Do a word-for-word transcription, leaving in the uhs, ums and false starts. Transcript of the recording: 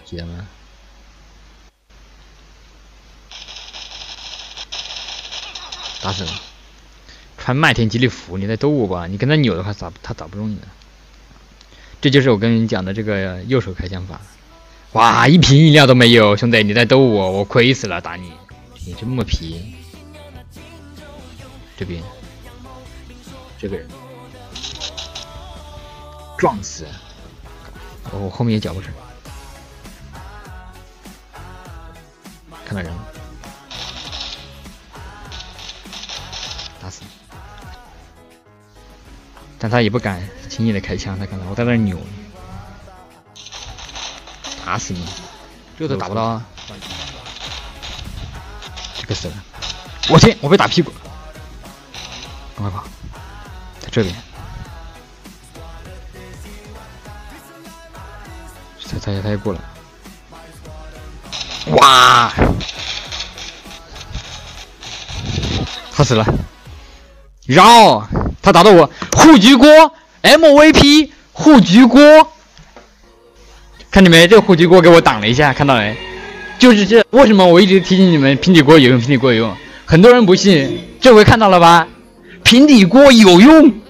记得吗？打死了！穿麦田吉利服，你在逗我吧？你跟他扭的话，咋他咋不中你呢？这就是我跟你讲的这个右手开枪法。哇，一瓶饮料都没有，兄弟，你在逗我，我亏死了，打你！你这么皮。这边，这个人撞死！我、哦、我后面也脚不是，看到人了，打死！但他也不敢轻易的开枪，他看到我在那扭，打死你！这都打不到啊！这个死了！我天，我被打屁股！赶快跑，在这边。他他他也过来。哇！他死了。绕！他打到我护局锅 M V P 护局锅，看见没？这个护局锅给我挡了一下，看到没？就是这，为什么我一直提醒你们平底锅有用，平底锅有用？很多人不信，这回看到了吧？平底锅有用。